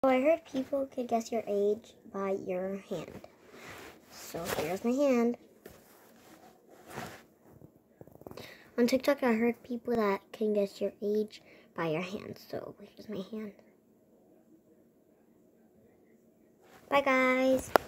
I heard people could guess your age by your hand. So here's my hand. On TikTok, I heard people that can guess your age by your hand. So here's my hand. Bye, guys.